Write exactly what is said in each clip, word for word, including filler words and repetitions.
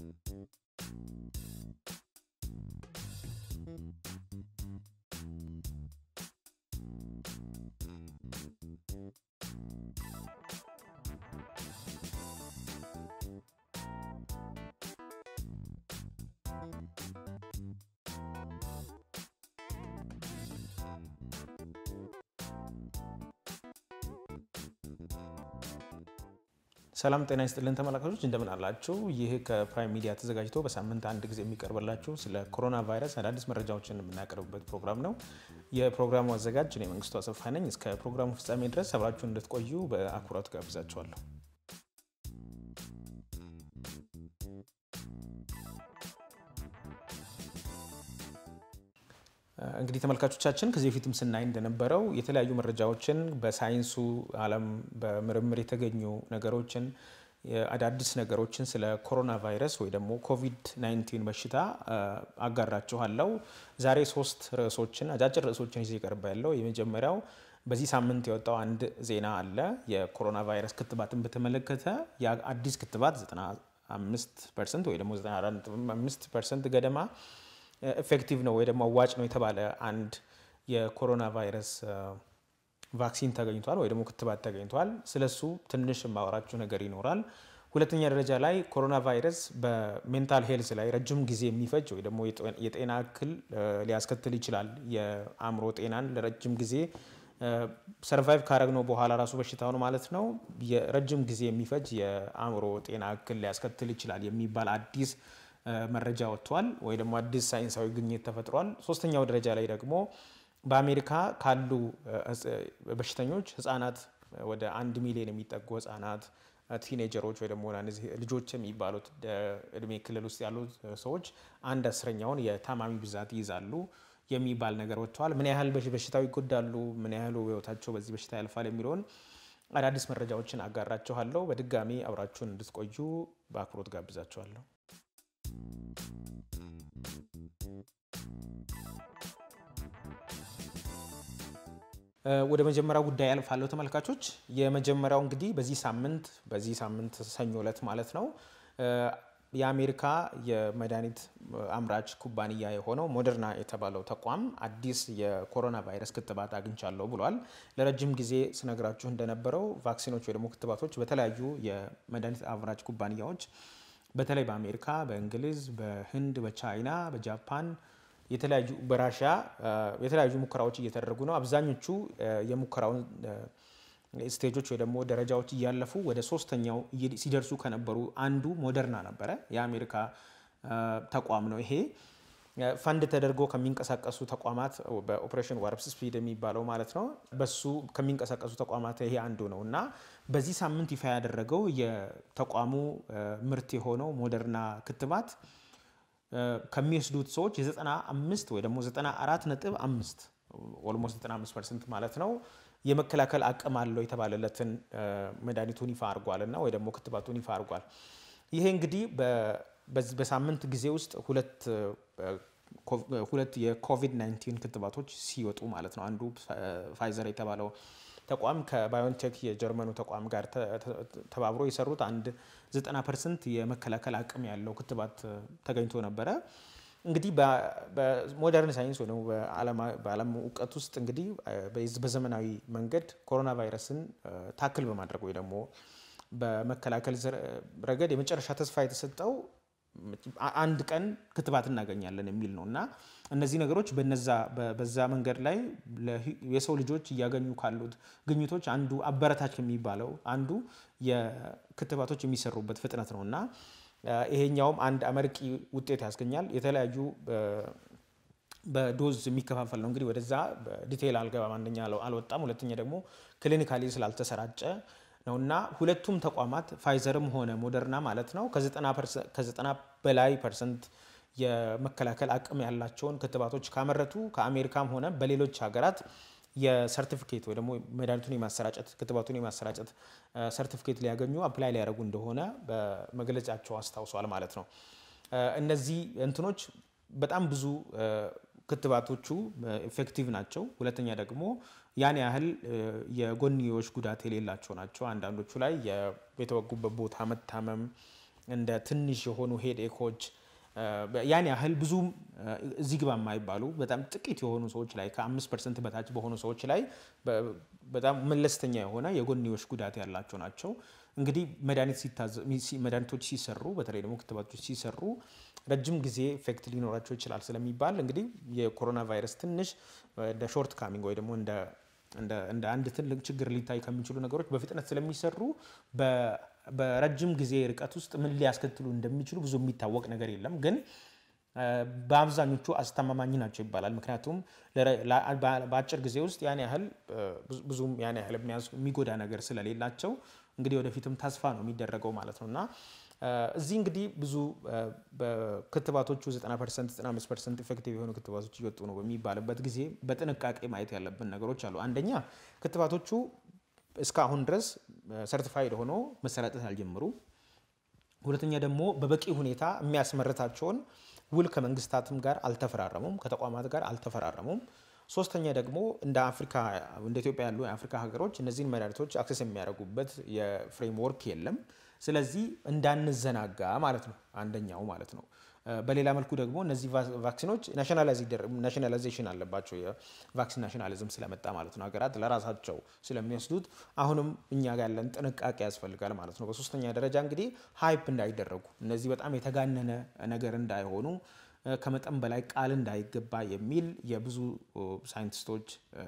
ሰላም ጤና ይስጥልን ተመልካቾች እንደምን አላችሁ ይህ ከፕራይም ሚዲያ ተዘጋጅቶ በሳምንት አንድ ጊዜ የሚቀርብላችሁ ስለ ኮሮና ቫይረስ አዳዲስ መረጃዎችን የምናቀርብበት ፕሮግራም ነው የፕሮግራሙ አዘጋጅ እኔ መንግስቱ አሰፋ ነኝ እስከ ፕሮግራሙ ፍጻሜ ድረስ አብራችሁን እንድትቆዩ በአክብሮት ጋብዛችኋለሁ እንግዲህ ተመልካቾቻችን ከዚህ በፊትም ስናይ እንደነበረው የተለያዩ መረጃዎችን በሳይንሱ ዓለም በምርምር የተገኙ ነገሮችን አዳዲስ ነገሮችን ስለ ኮሮና ቫይረስ ወይ ደግሞ ኮቪድ ናይንቲን በሽታ አጋራችኋለሁ ዛሬ ሶስት ርዕሶችን አጫጭር ርዕሶችን ይዤ ቀርቤያለሁ የመጀመሪያው በዚህ ሳምንት የወጣው አንድ ዜና አለ የኮሮና ቫይረስ ክትባትን በተመለከተ የአዲስ ክትባት ዘጠና አምስት ፐርሰንት ወይ ደግሞ ዘጠና አራት ነጥብ አምስት ፐርሰንት ገደማ effective ነው ወይ ደግሞ ዋጭ ነው የተባለ አንድ የኮሮና ቫይረስ ቫክሲን ተገኝቷል ወይ ደግሞ ክትባት ተገኝቷል ስለሱ ትንሽ ማወራችሁ ነገር ይኖራል ሁለተኛ ደረጃ ላይ ኮሮና ቫይረስ በሜንታል ሄልዝ ላይ ረጅም ጊዜ የሚፈጅ ወይ ደግሞ የጤና እክል ሊያስከትል ይችላል የአእምሮ ጤናን ለረጅም ጊዜ ሰርቫይቭ ካረግነው በኋላ ራሱ በሽታው ነው ማለት ነው የረጅም ጊዜ የሚፈጅ የአእምሮ ጤና እክል ሊያስከትል ይችላል የሚባል አዲስ መረጃ ወጥቷል ወይ ደግሞ አዲስ ሳይንሳዊ ግኝት ተፈጥሯል ሶስተኛው ደረጃ ላይ ደግሞ በአሜሪካ ካሉ በሽተኞች ህፃናት ወደ አንድ ሚሊዮን የሚጠጉ ህፃናት ቲኔጀሮች ወይ ደግሞ ልጆች የሚባሉት እድሜ ክልል ውስጥ ያሉት ሰዎች አንድ አስረኛውን የታማሚ ብዛት ይዛሉ የሚባል ነገር ወጥቷል ምን ያህል በሽታው ይጎዳሉ ምን ያህል ህይወታቸው በዚህ በሽታ ያልፋል የሚሉን አዳዲስ መረጃዎችን አጋራችኋለሁ በድጋሚ አብራችሁን እንድትቆዩ በአክብሮት ጋብዛችኋለሁ ወደ መጀመሪያው ጉዳይ ያልፋለው ተመልካቾች የመጀመሪያው እንግዲህ በዚህ ሳምንት በዚህ ሳምንት ሰኞ ዕለት ማለት ነው የአሜሪካ የመድኃኒት አምራች ኩባንያ የሆነው ሞደርና የተባለው ተቋም አዲስ የኮሮና ቫይረስ ክትባት አግኝቻለሁ ብሏል ለረጅም ጊዜ ስነግራችሁ እንደነበረው ቫክሲኖች ወይ ደግሞ ክትባቶች በተለያዩ የመድኃኒት አምራች ኩባንያዎች በተለይ በአሜሪካ በእንግሊዝ በህንድ በቻይና በጃፓን የተለያዩ በራሺያ የተለያዩ ሙከራዎች እየተደረጉ ነው አብዛኞቹ የሙከራውን ስቴጆች ወይ ደግሞ ደረጃዎች ያለፉ ወደ ሶስተኛው ሲደርሱ ከነበሩ አንዱ ሞደርና ነበር የአሜሪካ ተቋም ነው ይሄ ፈንድ ተደርጎ ከሚንቀሳቀሱ ተቋማት በኦፕሬሽን ዋርፕ ስፒድ የሚባለው ማለት ነው በሱ ከሚንቀሳቀሱ ተቋማት ይሄ አንዱ ነውና በዚህ ሳምንት ይፋ ያደረገው የተቋሙ ምርት የሆነው ሞደርና ክትባት ከሚወስዱት ሰዎች የዘጠና አምስት ወይ ደግሞ ዘጠና አራት ነጥብ አምስት ኦልሞስት ዘጠና አምስት ፐርሰንት ማለት ነው የመከላከል አቅም አለው የተባለለትን መድኃኒቱን ይፋ አድርጓልና ወይ ደግሞ ክትባቱን ይፋ አድርጓል ይሄ እንግዲህ በሳምንት ጊዜ ውስጥ ሁለት ሁለት የኮቪድ ናይንቲን ክትባቶች ሲወጡ ማለት ነው አንዱ ፋይዘር የተባለው ተቋም ከባዮንቴክ የጀርመኑ ተቋም ጋር ተባብሮ የሰሩት አንድ ዘጠና ፐርሰንት የመከላከል አቅም ያለው ክትባት ተገኝቶ ነበር እንግዲህ በሞደርን ሳይንስ ወይ ነው በዓለም ዕውቀት ውስጥ እንግዲህ በዘመናዊ መንገድ ኮሮና ቫይረስን ታክል በማድረግ ወይ ደግሞ በመከላከል ረገድ የመጨረሻ ተስፋ የተሰጠው አንድ ቀን ክትባት እናገኛለን የሚል ነውና እነዚህ ነገሮች በነዛ በዛ መንገድ ላይ የሰው ልጆች ያገኙ ካሉት ግኝቶች አንዱ አበረታች የሚባለው አንዱ የክትባቶች የሚሰሩበት ፍጥነት ነውና ይሄኛውም አንድ አመርቂ ውጤት ያስገኛል የተለያዩ በዶዝ የሚከፋፈል ነው እንግዲህ ወደዛ ዲቴል አልገባም አንደኛ አልወጣም ሁለተኛ ደግሞ ክሊኒካሊ ስላልተሰራጨ ነውና ሁለቱም ተቋማት ፋይዘርም ሆነ ሞደርና ማለት ነው ከ90 በላይ ፐርሰንት የመከላከል አቅም ያላቸውን ክትባቶች ካመረቱ ከአሜሪካም ሆነ በሌሎች ሀገራት የሰርቲፊኬት ወይ ደግሞ መድኃኒቱን የማሰራጨት ክትባቱን የማሰራጨት ሰርቲፊኬት ሊያገኙ አፕላይ ሊያደርጉ እንደሆነ በመግለጫቸው አስታውሷል ማለት ነው እነዚህ እንትኖች በጣም ብዙ ክትባቶቹ ኢፌክቲቭ ናቸው ሁለተኛ ደግሞ ያን ያህል የጎንዮሽ ጉዳት የሌላቸው ናቸው አንዳንዶቹ ላይ የተወጉበት ቦታ መታመም እንደ ትንሽ የሆኑ ሄዴኮች ያን ያህል ብዙ እዚህ ግባ የማይባሉ በጣም ጥቂት የሆኑ ሰዎች ላይ ከ5 ፐርሰንት በታች በሆኑ ሰዎች ላይ በጣም መለስተኛ የሆነ የጎንዮሽ ጉዳት ያላቸው ናቸው እንግዲህ መድኃኒት መድኃኒቶች ሲሰሩ በተለይ ደግሞ ክትባቶች ሲሰሩ ረጅም ጊዜ ኢፌክት ሊኖራቸው ይችላል ስለሚባል እንግዲህ የኮሮና ቫይረስ ትንሽ እንደ ሾርት ካሚንግ ወይ ደግሞ እንደ እንደ እንደ አንድ ትልቅ ችግር ሊታይ ከሚችሉ ነገሮች በፍጥነት ስለሚሰሩ በረጅም ጊዜ ርቀት ውስጥ ምን ሊያስከትሉ እንደሚችሉ ብዙ የሚታወቅ ነገር የለም ግን በአብዛኞቹ አስተማማኝ ናቸው ይባላል ምክንያቱም በአጭር ጊዜ ውስጥ ያን ያህል ብዙም ያን ያህል የሚጎዳ ነገር ስለሌላቸው እንግዲህ ወደፊትም ተስፋ ነው የሚደረገው ማለት ነውና እዚህ እንግዲህ ብዙ በክትባቶቹ ዘጠና ፐርሰንት ዘጠና አምስት ፐርሰንት ኢፌክቲቭ የሆኑ ክትባቶች እየወጡ ነው በሚባልበት ጊዜ በጥንቃቄ ማየት ያለብን ነገሮች አሉ አንደኛ ክትባቶቹ እስካሁን ድረስ ሰርቲፋይድ ሆኖ መሰራጨት አልጀመሩ ሁለተኛ ደግሞ በበቂ ሁኔታ የሚያስመርታቸውን ውል ከመንግስታትም ጋር አልተፈራረሙም ከተቋማት ጋር አልተፈራረሙም ሶስተኛ ደግሞ እንደ አፍሪካ እንደ ኢትዮጵያ ያሉ የአፍሪካ ሀገሮች እነዚህን መድኃኒቶች አክሰስ የሚያደርጉበት የፍሬምወርክ የለም ስለዚህ እንዳንዘናጋ ማለት ነው አንደኛው ማለት ነው በሌላ መልኩ ደግሞ እነዚህ ቫክሲኖች ናሽናላይዜሽን አለባቸው የቫክሲን ናሽናሊዝም ስለመጣ ማለት ነው ሀገራት ለራሳቸው ስለሚወስዱት አሁንም እኛ ጋር ያለን ጥንቃቄ ያስፈልጋል ማለት ነው በሶስተኛ ደረጃ እንግዲህ ሃይፕ እንዳይደረጉ እነዚህ በጣም የተጋነነ ነገር እንዳይሆኑ ከመጠን በላይ ቃል እንዳይገባ የሚል የብዙ ሳይንቲስቶች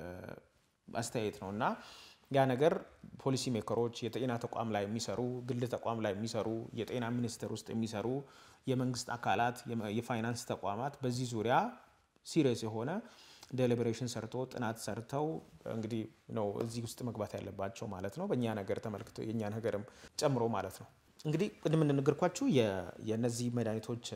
አስተያየት ነውና ያ ነገር ፖሊሲ ሜከሮች የጤና ተቋም ላይ የሚሰሩ ግል ተቋም ላይ የሚሰሩ የጤና ሚኒስቴር ውስጥ የሚሰሩ የመንግስት አካላት የፋይናንስ ተቋማት በዚህ ዙሪያ ሲሪየስ የሆነ ዴሊብሬሽን ሰርቶ ጥናት ሰርተው እንግዲህ ነው እዚህ ውስጥ መግባት ያለባቸው ማለት ነው በእኛ ነገር ተመልክቶ የኛ ነገርም ጨምሮ ማለት ነው እንግዲህ ቅድም እንደነገርኳችሁ የነዚህ መድኃኒቶች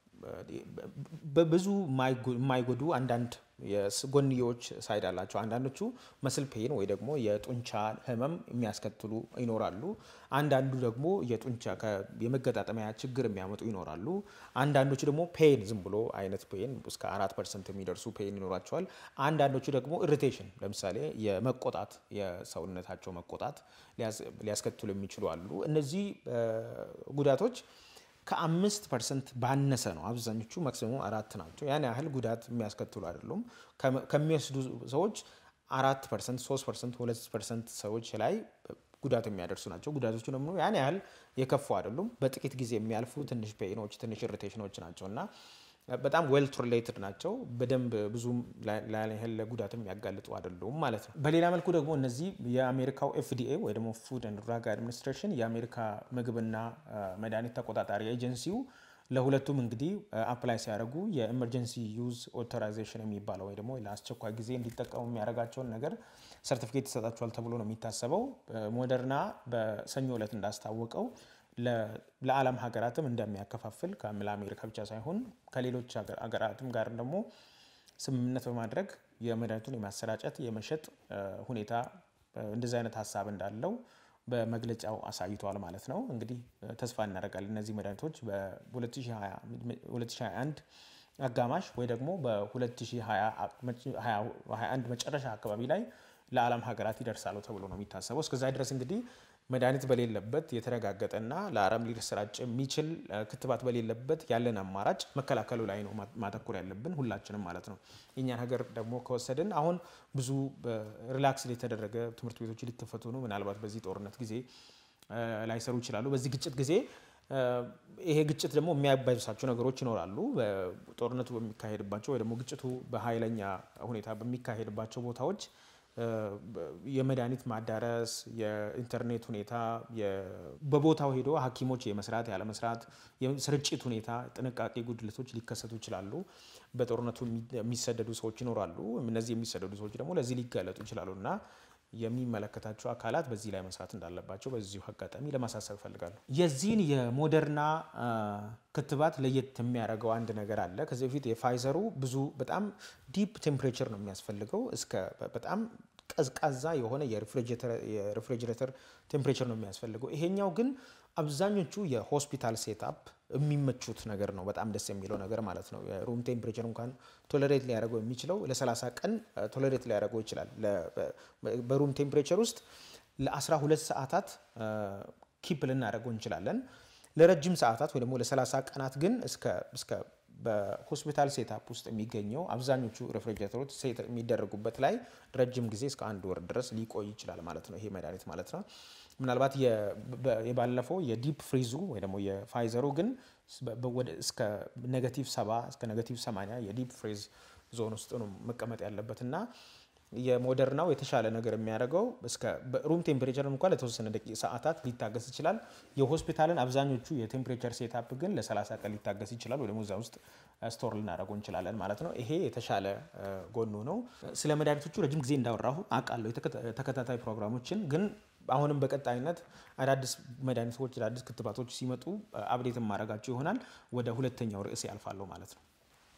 በብዙ ማይጎዱ አንዳንድ የጎንዮሽ ሳይድ አላቸው አንዳንዶቹ መስል ፔን ወይ ደግሞ የጡንቻ ህመም የሚያስከትሉ ይኖራሉ አንዳንዱ ደግሞ የጡንቻ የመገጣጠሚያ ችግር የሚያመጡ ይኖራሉ አንዳንዶቹ ደግሞ ፔን ዝም ብሎ አይነት ፔን እስከ አራት ፐርሰንት የሚደርሱ ፔን ይኖራቸዋል አንዳንዶቹ ደግሞ ኢሪቴሽን ለምሳሌ የመቆጣት የሰውነታቸው መቆጣት ሊያስከትሉ የሚችሉ አሉ እነዚህ ጉዳቶች ከ5 ፐርሰንት ባነሰ ነው አብዛኞቹ ማክሲመም አራት ናቸው ያን ያህል ጉዳት የሚያስከትሉ አይደሉም ከሚወስዱ ሰዎች አራት ፐርሰንት ሶስት ፐርሰንት ሁለት ፐርሰንት ሰዎች ላይ ጉዳት የሚያደርሱ ናቸው ጉዳቶቹ ደግሞ ያን ያህል የከፉ አይደሉም በጥቂት ጊዜ የሚያልፉ ትንሽ ፔኖች ትንሽ ኢሪቴሽኖች ናቸውና በጣም ዌል ቶለሬትድ ናቸው በደንብ ብዙ ለያህል ጉዳት የሚያጋልጡ አይደሉም ማለት ነው በሌላ መልኩ ደግሞ እነዚህ የአሜሪካው ኤፍዲኤ ወይ ደግሞ ፉድ ኤንድ ድራግ አድሚኒስትሬሽን የአሜሪካ ምግብና መድኃኒት ተቆጣጣሪ ኤጀንሲው ለሁለቱም እንግዲህ አፕላይ ሲያደርጉ የኤመርጀንሲ ዩዝ ኦቶራይዜሽን የሚባለው ወይ ደግሞ ለአስቸኳይ ጊዜ እንዲጠቀሙ የሚያደርጋቸውን ነገር ሰርቲፊኬት ይሰጣቸዋል ተብሎ ነው የሚታሰበው ሞደርና በሰኞ ዕለት እንዳስታወቀው ለዓለም ሀገራትም እንደሚያከፋፍል ከአሜሪካ ብቻ ሳይሆን ከሌሎች ሀገራትም ጋር ደግሞ ስምምነት በማድረግ የመድኃኒቱን የማሰራጨት የመሸጥ ሁኔታ እንደዚህ አይነት ሐሳብ እንዳለው በመግለጫው አሳይቷል ማለት ነው እንግዲህ ተስፋ እናደርጋለን እነዚህ መድኃኒቶች በ2021 አጋማሽ ወይ ደግሞ በ2021 መጨረሻ አካባቢ ላይ ለዓለም ሀገራት ይደርሳሉ ተብሎ ነው የሚታሰበው እስከዛ ድረስ እንግዲህ መድኃኒት በሌለበት የተረጋገጠና ለአረም ሊሰራጭ የሚችል ክትባት በሌለበት ያለን አማራጭ መከላከሉ ላይ ነው ማተኮር ያለብን ሁላችንም ማለት ነው የኛን ሀገር ደግሞ ከወሰድን አሁን ብዙ ሪላክስ የተደረገ ትምህርት ቤቶች ሊከፈቱ ነው ምናልባት በዚህ ጦርነት ጊዜ ላይሰሩ ይችላሉ በዚህ ግጭት ጊዜ ይሄ ግጭት ደግሞ የሚያባብሳቸው ነገሮች ይኖራሉ በጦርነቱ በሚካሄድባቸው ወይ ደግሞ ግጭቱ በኃይለኛ ሁኔታ በሚካሄድባቸው ቦታዎች የመድኃኒት ማዳረስ የኢንተርኔት ሁኔታ በቦታው ሄዶ ሐኪሞች የመስራት ያለ መስራት የስርጭት ሁኔታ ጥንቃቄ ጉድለቶች ሊከሰቱ ይችላሉ በጦርነቱ የሚሰደዱ ሰዎች ይኖራሉ እነዚህ የሚሰደዱ ሰዎች ደግሞ ለዚህ ሊጋለጡ ይችላሉና የሚመለከታቸው አካላት በዚህ ላይ መስራት እንዳለባቸው በዚሁ አጋጣሚ ለማሳሰብ ፈልጋለሁ የዚህን የሞደርና ክትባት ለየት የሚያደርገው አንድ ነገር አለ ከዚህ በፊት የፋይዘሩ ብዙ በጣም ዲፕ ቴምፕሬቸር ነው የሚያስፈልገው እስከ በጣም ቀዝቃዛ የሆነ የሪፍሪጀሬተር ቴምፕሬቸር ነው የሚያስፈልገው ይሄኛው ግን አብዛኞቹ የሆስፒታል ሴትአፕ የሚመቹት ነገር ነው በጣም ደስ የሚለው ነገር ማለት ነው ሩም ቴምፕሬቸር እንኳን ቶለሬት ሊያደርገው የሚችለው ለ30 ቀን ቶለሬት ሊያደርገው ይችላል በሩም ቴምፕሬቸር ውስጥ ለ12 ሰዓታት ኪፕ ልናደርገው እንችላለን ለረጅም ሰዓታት ወይ ደግሞ ለ30 ቀናት ግን እስከ እስከ በሆስፒታል ሴታፕ ውስጥ የሚገኘው አብዛኞቹ ሬፍሪጀሬተሮች ሴት የሚደረጉበት ላይ ረጅም ጊዜ እስከ አንድ ወር ድረስ ሊቆይ ይችላል ማለት ነው ይሄ መድኃኒት ማለት ነው ምናልባት የባለፈው የዲፕ ፍሪዙ ወይ ደግሞ የፋይዘሩ ግን እስከ ኔጌቲቭ ሰባ እስከ ኔጌቲቭ ሰማንያ የዲፕ ፍሪዝ ዞን ውስጥ ነው መቀመጥ ያለበትና የሞደርናው የተሻለ ነገር የሚያደርገው እስከ ሩም ቴምፕሬቸር እንኳን ለተወሰነ ደቂቃ ሰዓታት ሊታገስ ይችላል የሆስፒታልን አብዛኞቹ የቴምፕሬቸር ሴታፕ ግን ለ30 ቀን ሊታገስ ይችላል ወይ ደግሞ እዛ ውስጥ ስቶር ልናደርገው እንችላለን ማለት ነው ይሄ የተሻለ ጎኑ ነው ስለ መድኃኒቶቹ ረጅም ጊዜ እንዳወራሁ አቃለሁ ተከታታይ ፕሮግራሞችን ግን አሁንም በቀጣይነት አዳዲስ መድኃኒቶች አዳዲስ ክትባቶች ሲመጡ አፕዴት ማድረጋቸው ይሆናል ወደ ሁለተኛው ርዕስ ያልፋለሁ ማለት ነው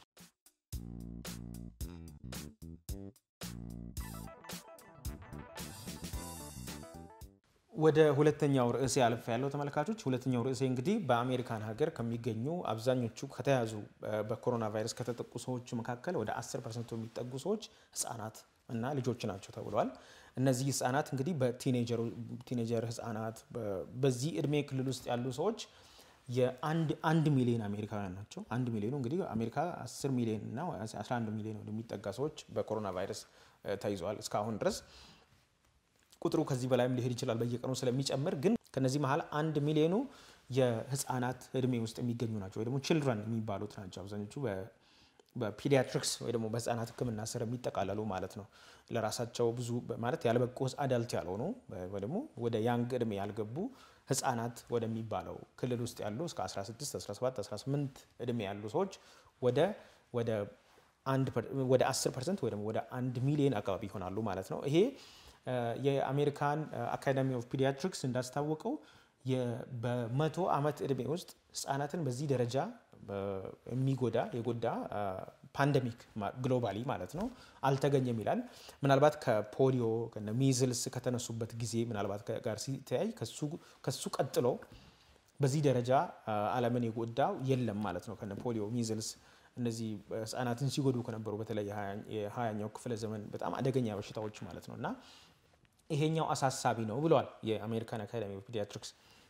ወደ ሁለተኛው ርዕስ ያልፍ ያለው ተመልካቾች ሁለተኛው ርዕስ እንግዲህ በአሜሪካን ሀገር ከሚገኙ አብዛኞቹ ከተያዙ በኮሮና ቫይረስ ከተጠቁ ሰዎች መካከል ወደ አስር ፐርሰንት የሚጠጉ ሰዎች ህፃናት እና ልጆች ናቸው ተብሏል እነዚህ ህፃናት እንግዲህ በቲኔጀር ቲኔጀር ህፃናት በዚህ እድሜ ክልል ውስጥ ያሉ ሰዎች የአንድ አንድ ሚሊዮን አሜሪካውያን ናቸው አንድ ሚሊዮን እንግዲህ አሜሪካ አስር ሚሊዮን እና አስራ አንድ ሚሊዮን የሚጠጋ ሰዎች በኮሮና ቫይረስ ተይዘዋል እስካሁን ድረስ ቁጥሩ ከዚህ በላይም ሊሄድ ይችላል በየቀኑ ስለሚጨምር ግን ከነዚህ መሃል አንድ ሚሊዮኑ የህፃናት እድሜ ውስጥ የሚገኙ ናቸው ወይ ደግሞ children የሚባሉት ናቸው አብዛኞቹ በፒዲያትሪክስ ወይ ደግሞ በህፃናት ህክምና ስር የሚጠቃለሉ ማለት ነው ለራሳቸው ብዙ ማለት ያልበቁ አዳልት ያልሆኑ ወይ ደግሞ ወደ ያንግ እድሜ ያልገቡ ህፃናት ወደሚባለው ክልል ውስጥ ያሉ እስከ አስራ ስድስት አስራ ሰባት አስራ ስምንት እድሜ ያሉ ሰዎች ወደ ወደ አንድ ወደ አስር ፐርሰንት ወይ ደግሞ ወደ አንድ ሚሊዮን አካባቢ ይሆናሉ ማለት ነው ይሄ የአሜሪካን አካዳሚ ኦፍ ፒዲያትሪክስ እንዳስታወቀው በመቶ አመት እድሜ ውስጥ ህፃናትን በዚህ ደረጃ የሚጎዳ የጎዳ ፓንደሚክ ግሎባሊ ማለት ነው አልተገኘም ይላል ምናልባት ከፖሊዮ ከሚዝልስ ከተነሱበት ጊዜ ምናልባት ጋር ሲተያይ ከሱ ከሱ ቀጥሎ በዚህ ደረጃ ዓለምን የጎዳው የለም ማለት ነው ከነ ፖሊዮ ሚዝልስ እነዚህ ህፃናትን ሲጎዱ ከነበሩ በተለይ የሃያኛው ክፍለ ዘመን በጣም አደገኛ በሽታዎች ማለት ነውና ይሄኛው አሳሳቢ ነው ብለዋል የአሜሪካን አካዳሚ ኦፍ ፒዲያትሪክስ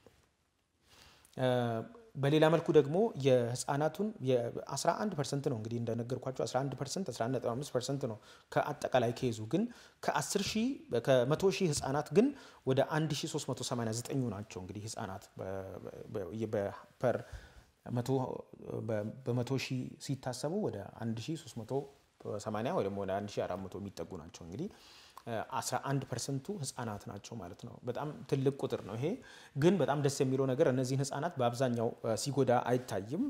በሌላ መልኩ ደግሞ የህፃናቱን የ11 ፐርሰንት ነው እንግዲህ እንደነገርኳችሁ አስራ አንድ ፐርሰንት አስራ አንድ ነጥብ አምስት ፐርሰንት ነው ከአጠቃላይ ከይዙ ግን ከ10 ሺህ ከ100 ሺህ ህፃናት ግን ወደ አንድ ሺህ ሶስት መቶ ሰማንያ ዘጠኝ ናቸው እንግዲህ ህፃናት በፐር መቶ በመቶ ሺህ ሲታሰቡ ወደ አንድ ሺህ ሶስት መቶ ሰማንያ ወይ ደግሞ ወደ አንድ ሺህ አራት መቶ የሚጠጉ ናቸው እንግዲህ አስራ አንድ ፐርሰንት ህፃናት ናቸው ማለት ነው በጣም ትልቅ ቁጥር ነው ይሄ ግን በጣም ደስ የሚለው ነገር እነዚህ ህፃናት በአብዛኛው ሲጎዳ አይታይም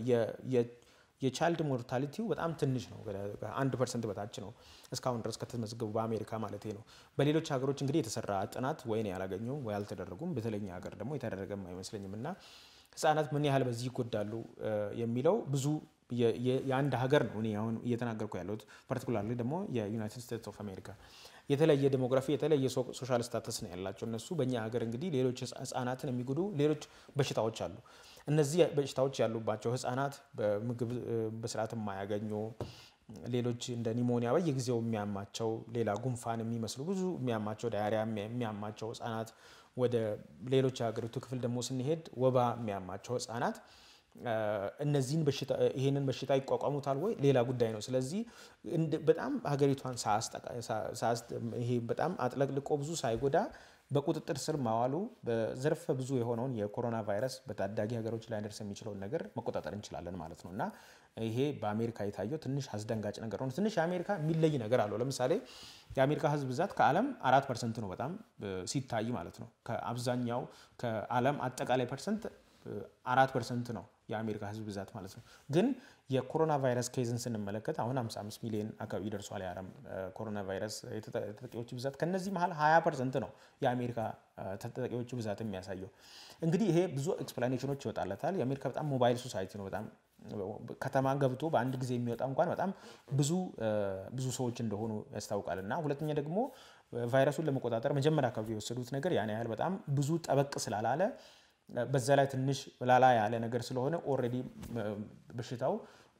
የቻይልድ ሞርታሊቲው በጣም ትንሽ ነው አንድ ፐርሰንት በታች ነው እስካሁን ድረስ ከተመዘገቡ በአሜሪካ ማለት ነው በሌሎች ሀገሮች እንግዲህ የተሰራ ጥናት ወይ ነው ያላገኙ ወይ አልተደረጉም በተለኛ ሀገር ደግሞ የተደረገም አይመስለኝምና ህፃናት ምን ያህል በዚህ ይጎዳሉ የሚለው ብዙ የአንድ ሀገር ነው እኔ አሁን እየተናገርኩ ያለሁት ፓርቲኩላርሊ ደግሞ የዩናይትድ ስቴትስ ኦፍ አሜሪካ የተለየ ዲሞግራፊ የተለየ ሶሻል ስታተስ ነው ያላቸው እነሱ በእኛ ሀገር እንግዲህ ሌሎች ህፃናትን የሚጎዱ ሌሎች በሽታዎች አሉ እነዚህ በሽታዎች ያሉባቸው ህፃናት በምግብ በስርዓት የማያገኙ ሌሎች እንደ ኒሞኒያ በየጊዜው የሚያማቸው ሌላ ጉንፋን የሚመስሉ ብዙ የሚያማቸው ዳያሪያ የሚያማቸው ህፃናት ወደ ሌሎች ሀገሪቱ ክፍል ደግሞ ስንሄድ ወባ የሚያማቸው ህፃናት እነዚህን በሽታ ይሄንን በሽታ ይቋቋሙታል ወይ ሌላ ጉዳይ ነው ስለዚህ በጣም ሀገሪቷን ሳስ ይሄ በጣም አጥለቅልቆ ብዙ ሳይጎዳ በቁጥጥር ስር ማዋሉ በዘርፈ ብዙ የሆነውን የኮሮና ቫይረስ በታዳጊ ሀገሮች ላይ ደርስ የሚችለውን ነገር መቆጣጠር እንችላለን ማለት ነውና ይሄ በአሜሪካ የታየው ትንሽ አስደንጋጭ ነገር ነው ትንሽ አሜሪካ የሚለይ ነገር አለው ለምሳሌ የአሜሪካ ህዝብ ብዛት ከዓለም አራት ፐርሰንት ነው በጣም ሲታይ ማለት ነው ከአብዛኛው ከዓለም አጠቃላይ ፐርሰንት አራት ፐርሰንት ነው የአሜሪካ ህዝብ ብዛት ማለት ነው ግን የኮሮና ቫይረስ ኬዝን ስንመለከት አሁን ሃምሳ አምስት ሚሊዮን አካባቢ ደርሷል የዓለም ኮሮና ቫይረስ ተጠቂዎች ብዛት ከነዚህ መሃል ሃያ ፐርሰንት ነው የአሜሪካ ተጠቂዎች ብዛት የሚያሳየው እንግዲህ ይሄ ብዙ ኤክስፕላኔሽኖች ይወጣለታል የአሜሪካ በጣም ሞባይል ሶሳይቲ ነው በጣም ከተማ ገብቶ በአንድ ጊዜ የሚወጣ እንኳን በጣም ብዙ ብዙ ሰዎች እንደሆኑ ያስታውቃልና ሁለተኛ ደግሞ ቫይረሱን ለመቆጣጠር መጀመሪያ አካባቢ የወሰዱት ነገር ያን ያህል በጣም ብዙ ጠበቅ ስላላለ በዛ ላይ ትንሽ ላላ ያለ ነገር ስለሆነ ኦሬዲ በሽታው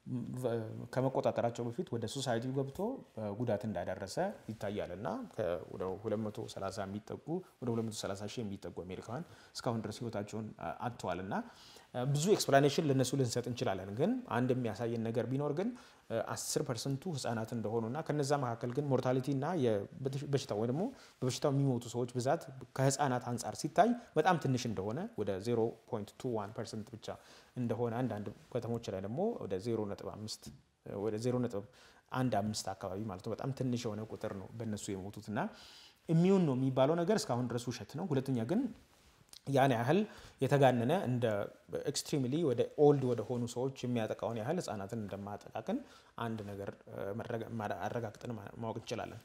ከመቆጣጠራቸው በፊት ወደ ሶሳይቲው ገብቶ ጉዳት እንዳደረሰ ይታያልና ወደ ሁለት መቶ ሰላሳ የሚጠጉ ወደ ሁለት መቶ ሰላሳ ሺህ የሚጠጉ አሜሪካውያን እስካሁን ድረስ ህይወታቸውን አጥተዋልና ብዙ ኤክስፕላኔሽን ለነሱ ልንሰጥ እንችላለን ግን አንድ የሚያሳየን ነገር ቢኖር ግን አስር ፐርሰንት ህፃናት እንደሆኑና ከነዛ መካከል ግን ሞርታሊቲ እና የበሽታው ወይ ደግሞ በበሽታው የሚሞቱ ሰዎች ብዛት ከህፃናት አንፃር ሲታይ በጣም ትንሽ እንደሆነ ወደ ዜሮ ነጥብ ሁለት አንድ ፐርሰንት ብቻ እንደሆነ አንዳንድ ከተሞች ላይ ደግሞ ወደ ዜሮ ነጥብ አምስት ወደ ዜሮ ነጥብ አንድ አምስት አካባቢ ማለት ነው በጣም ትንሽ የሆነ ቁጥር ነው በእነሱ የሞቱትና ኢሚዩን ነው የሚባለው ነገር እስካሁን ድረስ ውሸት ነው ሁለተኛ ግን ያን ያህል የተጋነነ እንደ ኤክስትሪምሊ ወደ ኦልድ ወደ ሆኑ ሰዎች የሚያጠቃውን ያህል ህፃናትን እንደማያጠቃቅን አንድ ነገር አረጋግጠን ማወቅ እንችላለን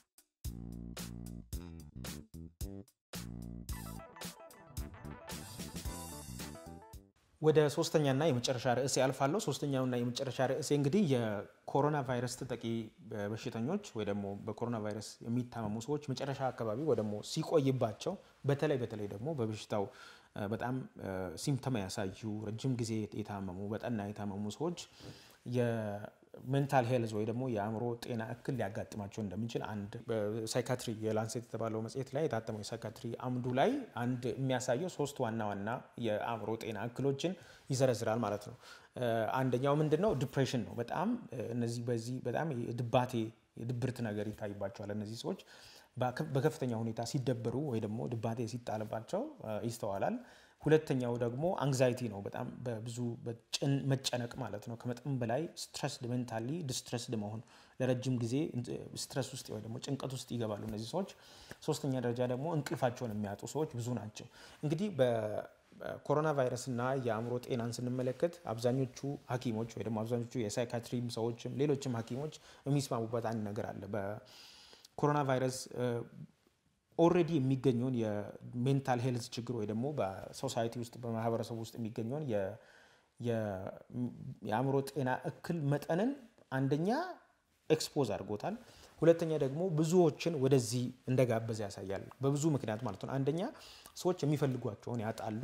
ወደ ሶስተኛና የመጨረሻ ርዕስ ያልፋለሁ ሶስተኛውና የመጨረሻ ርዕስ እንግዲህ የኮሮና ቫይረስ ተጠቂ በሽተኞች ወይ ደግሞ በኮሮና ቫይረስ የሚታመሙ ሰዎች መጨረሻ አካባቢ ወይ ደግሞ ሲቆይባቸው በተለይ በተለይ ደግሞ በበሽታው በጣም ሲምፕተም ያሳዩ ረጅም ጊዜ የታመሙ በጠና የታመሙ ሰዎች የሜንታል ሄልዝ ወይ ደግሞ የአእምሮ ጤና እክል ሊያጋጥማቸው እንደሚችል አንድ በሳይካትሪ የላንሴት የተባለው መጽሔት ላይ የታተመው የሳይካትሪ አምዱ ላይ አንድ የሚያሳየው ሶስት ዋና ዋና የአእምሮ ጤና እክሎችን ይዘረዝራል ማለት ነው አንደኛው ምንድነው ዲፕሬሽን ነው በጣም እነዚህ በዚህ በጣም ድባቴ የድብርት ነገር ይታይባቸዋል እነዚህ ሰዎች በከፍተኛ ሁኔታ ሲደበሩ ወይ ደግሞ ድባቴ ሲጣልባቸው ይስተዋላል ሁለተኛው ደግሞ አንግዛይቲ ነው በጣም በብዙ መጨነቅ ማለት ነው ከመጠን በላይ ስትረስድ ሜንታሊ ዲስትረስድ መሆን ለረጅም ጊዜ ስትረስ ውስጥ ወይ ደግሞ ጭንቀት ውስጥ ይገባሉ እነዚህ ሰዎች ሶስተኛ ደረጃ ደግሞ እንቅልፋቸውን የሚያጡ ሰዎች ብዙ ናቸው እንግዲህ በኮሮና ቫይረስ እና የአእምሮ ጤናን ስንመለከት አብዛኞቹ ሐኪሞች ወይ ደግሞ አብዛኞቹ የሳይካትሪ ሰዎችም ሌሎችም ሐኪሞች የሚስማሙበት አንድ ነገር አለ በኮሮና ቫይረስ ኦሬዲ የሚገኘውን የሜንታል ሄልዝ ችግር ወይ ደግሞ በሶሳይቲ ውስጥ በማህበረሰቡ ውስጥ የሚገኘውን የ የአእምሮ ጤና እክል መጠንን አንደኛ ኤክስፖዝ አድርጎታል ሁለተኛ ደግሞ ብዙዎችን ወደዚህ እንደጋበዘ ያሳያል በብዙ ምክንያት ማለት ነው አንደኛ ሰዎች የሚፈልጓቸውን ያጣሉ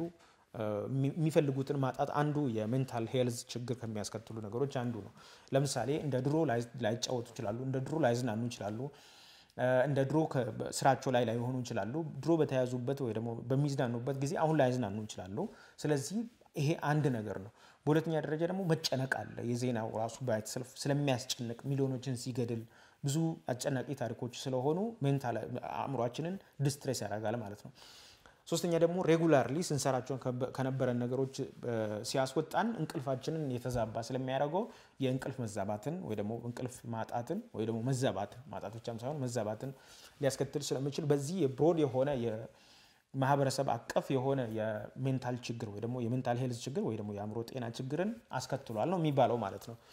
የሚፈልጉትን ማጣት አንዱ የሜንታል ሄልዝ ችግር ከሚያስከትሉ ነገሮች አንዱ ነው ለምሳሌ እንደ ድሮ ላይጫወቱ ይችላሉ እንደ ድሮ ላይዝናኑ ይችላሉ እንደ ድሮ ስራቸው ላይ ላይ ሆኑ ይችላሉ ድሮ በተያዙበት ወይ ደግሞ በሚዝናኑበት ጊዜ አሁን ላይ ያዝናኑ ይችላሉ ስለዚህ ይሄ አንድ ነገር ነው በሁለተኛ ደረጃ ደግሞ መጨነቅ አለ የዜናው ራሱ ባይተሰልፍ ስለሚያስጨንቅ ሚሊዮኖችን ሲገድል ብዙ አጨናቂ ታሪኮች ስለሆኑ ሜንታል አእምሮአችንን ዲስትሬስ ያደርጋል ማለት ነው ሶስተኛ ደግሞ ሬጉላርሊ ስንሰራቸው ከነበረን ነገሮች ሲያስወጣን እንቅልፋችንን የተዛባ ስለሚያደርገው የእንቅልፍ መዛባትን ወይ ደግሞ እንቅልፍ ማጣትን ወይ ደግሞ መዛባትን ማጣት ብቻም ሳይሆን መዛባትን ሊያስከትል ስለሚችል በዚህ የብሮድ የሆነ የማህበረሰብ አቀፍ የሆነ የሜንታል ችግር ወይ ደግሞ የሜንታል ሄልዝ ችግር ወይ ደግሞ የአእምሮ ጤና ችግርን አስከትሏል ነው የሚባለው ማለት ነው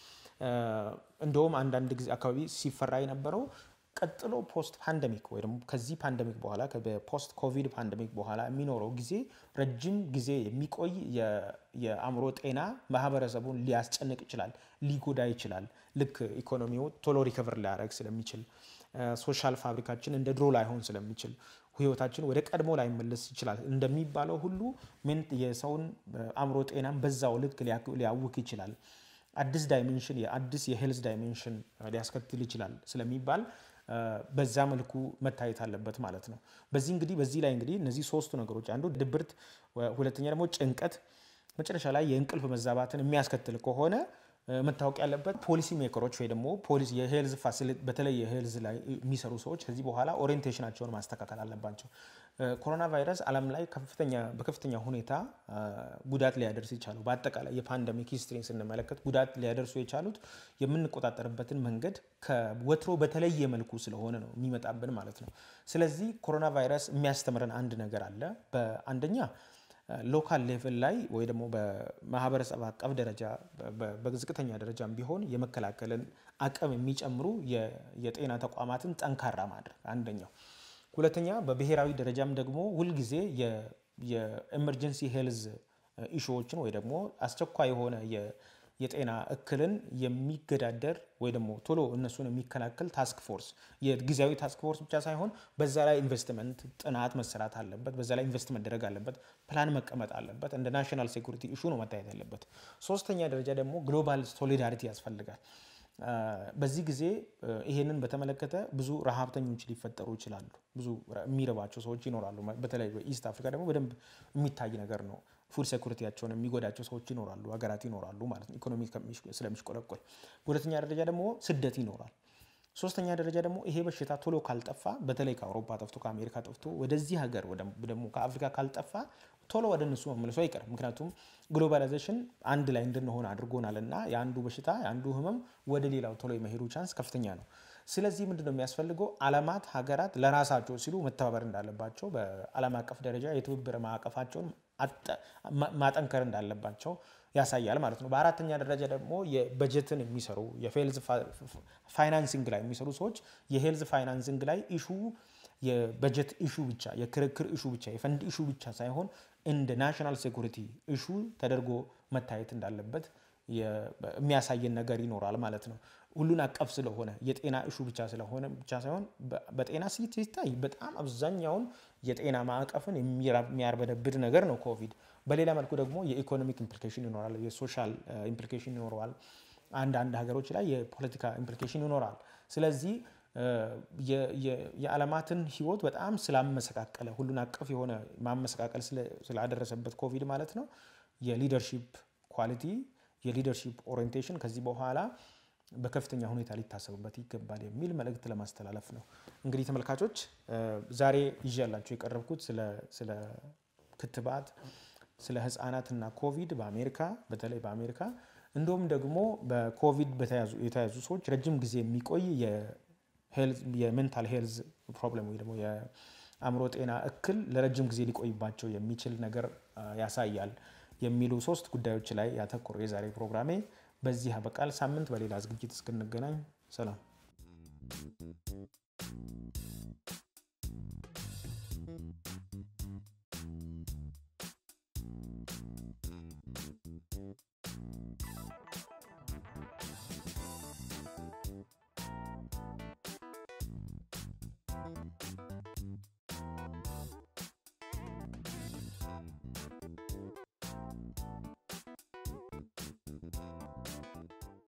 እንደውም አንዳንድ ጊዜ አካባቢ ሲፈራ የነበረው ቀጥሎ ፖስት ፓንደሚክ ወይ ደግሞ ከዚህ ፓንደሚክ በኋላ ከፖስት ኮቪድ ፓንደሚክ በኋላ የሚኖረው ጊዜ ረጅም ጊዜ የሚቆይ የአእምሮ ጤና ማህበረሰቡን ሊያስጨንቅ ይችላል ሊጎዳ ይችላል ልክ ኢኮኖሚው ቶሎ ሪከቨር ሊያደርግ ስለሚችል ሶሻል ፋብሪካችን እንደ ድሮ ላይሆን ስለሚችል ህይወታችን ወደ ቀድሞ ላይ መለስ ይችላል እንደሚባለው ሁሉ ምን የሰውን አእምሮ ጤናን በዛው ልክ ሊያውክ ይችላል አዲስ ዳይሜንሽን የአዲስ የሄልዝ ዳይሜንሽን ሊያስከትል ይችላል ስለሚባል በዛ መልኩ መታየት አለበት ማለት ነው በዚህ እንግዲህ በዚህ ላይ እንግዲህ እነዚህ ሶስቱ ነገሮች አንዱ ድብርት ሁለተኛ ደግሞ ጭንቀት መጨረሻ ላይ የእንቅልፍ መዛባትን የሚያስከትል ከሆነ መታወቅ ያለበት ፖሊሲ ሜከሮች ወይ ደግሞ ፖሊሲ የሄልዝ ፋሲሊቲ በተለይ የሄልዝ ላይ የሚሰሩ ሰዎች ከዚህ በኋላ ኦሪየንቴሽናቸውን ማስተካከል አለባቸው ኮሮና ቫይረስ ዓለም ላይ ከፍተኛ በከፍተኛ ሁኔታ ጉዳት ሊያደርስ ይችላል በአጠቃላይ የፓንደሚክ ሂስትሪን ስንመለከት ጉዳት ሊያደርሱ የቻሉት የምንቆጣጠርበትን መንገድ ከወትሮ በተለየ መልኩ ስለሆነ ነው የሚመጣብን ማለት ነው ስለዚህ ኮሮና ቫይረስ የሚያስተምረን አንድ ነገር አለ በአንደኛ ሎካል ሌቭል ላይ ወይ ደግሞ በማህበረሰብ አቀፍ ደረጃ በዝቅተኛ ደረጃም ቢሆን የመከላከልን አቅም የሚጨምሩ የጤና ተቋማትን ጠንካራ ማድረግ አንደኛው ሁለተኛ በብሔራዊ ደረጃም ደግሞ ሁሉ ጊዜ የኤመርጀንሲ ሄልዝ ኢሹዎችን ወይ ደግሞ አስቸኳይ የሆነ የጤና እክልን የሚገዳደር ወይ ደግሞ ቶሎ እነሱን የሚከላከል ታስክ ፎርስ የጊዜያዊ ታስክ ፎርስ ብቻ ሳይሆን በዛ ላይ ኢንቨስትመንት ጥናት መሰራት አለበት በዛ ላይ ኢንቨስት መደረግ አለበት ፕላን መቀመጥ አለበት እንደ ናሽናል ሴኩሪቲ ኢሹ ነው መታየት ያለበት ሶስተኛ ደረጃ ደግሞ ግሎባል ሶሊዳሪቲ ያስፈልጋል በዚህ ጊዜ ይሄንን በተመለከተ ብዙ ረሃብተኞች ሊፈጠሩ ይችላሉ ብዙ የሚረባቸው ሰዎች ይኖራሉ በተለይ በኢስት አፍሪካ ደግሞ በደንብ የሚታይ ነገር ነው ፉድ ሴኩሪቲያቸውን የሚጎዳቸው ሰዎች ይኖራሉ ሀገራት ይኖራሉ ማለት ነው ኢኮኖሚ ስለሚሽቆለቆል በሁለተኛ ደረጃ ደግሞ ስደት ይኖራል ሶስተኛ ደረጃ ደግሞ ይሄ በሽታ ቶሎ ካልጠፋ በተለይ ከአውሮፓ ጠፍቶ ከአሜሪካ ጠፍቶ ወደዚህ ሀገር ደግሞ ከአፍሪካ ካልጠፋ ቶሎ ወደ እነሱ መመለሱ አይቀርም ምክንያቱም ግሎባላይዜሽን አንድ ላይ እንድንሆን አድርጎናልና ያንዱ በሽታ ያንዱ ህመም ወደ ሌላው ቶሎ የመሄዱ ቻንስ ከፍተኛ ነው ስለዚህ ምንድነው የሚያስፈልገው ዓለማት ሀገራት ለራሳቸው ሲሉ መተባበር እንዳለባቸው በዓለም አቀፍ ደረጃ የትብብር ማዕቀፋቸውን ማጠንከር እንዳለባቸው ያሳያል ማለት ነው በአራተኛ ደረጃ ደግሞ የበጀትን የሚሰሩ የሄልዝ ፋይናንሲንግ ላይ የሚሰሩ ሰዎች የሄልዝ ፋይናንሲንግ ላይ ኢሹ የበጀት ኢሹ ብቻ የክርክር ኢሹ ብቻ የፈንድ ኢሹ ብቻ ሳይሆን እንደ ናሽናል ሴኩሪቲ ኢሹ ተደርጎ መታየት እንዳለበት የሚያሳየን ነገር ይኖራል ማለት ነው ሁሉን አቀፍ ስለሆነ የጤና ኢሹ ብቻ ስለሆነ ብቻ ሳይሆን በጤና ሲታይ በጣም አብዛኛውን የጤና ማዕቀፍን የሚያርበደብድ ነገር ነው ኮቪድ በሌላ መልኩ ደግሞ የኢኮኖሚክ ኢምፕሊኬሽን ይኖራል የሶሻል ኢምፕሊኬሽን ይኖራል አንድ አንድ ሀገሮች ላይ የፖለቲካ ኢምፕሊኬሽን ይኖራል ስለዚህ የዓለማትን ህይወት በጣም ስላመሰቃቀለ ሁሉን አቀፍ የሆነ ማመሰቃቀል ስላደረሰበት ኮቪድ ማለት ነው የሊደርሺፕ ኳሊቲ የሊደርሺፕ ኦሪየንቴሽን ከዚህ በኋላ በከፍተኛ ሁኔታ ሊታሰብበት ይገባል የሚል መልእክት ለማስተላለፍ ነው እንግዲህ ተመልካቾች ዛሬ ይያላችሁ የቀረብኩት ስለ ስለ ክትባት ስለ ህፃናትና ኮቪድ በአሜሪካ በተለይ በአሜሪካ እንደውም ደግሞ በኮቪድ በተያዙ የተያዙ ሰዎች ረጅም ጊዜ የሚቆይ የሄልዝ የሜንታል ሄልዝ ፕሮብለም ወይ ደግሞ የአእምሮ ጤና እክል ለረጅም ጊዜ ሊቆይባቸው የሚችል ነገር ያሳያል የሚሉ ሶስት ጉዳዮች ላይ ያተኮረ የዛሬ ፕሮግራሜ በዚህ አበቃል ሳምንት በሌላ ዝግጅት እስክንገናኝ ሰላም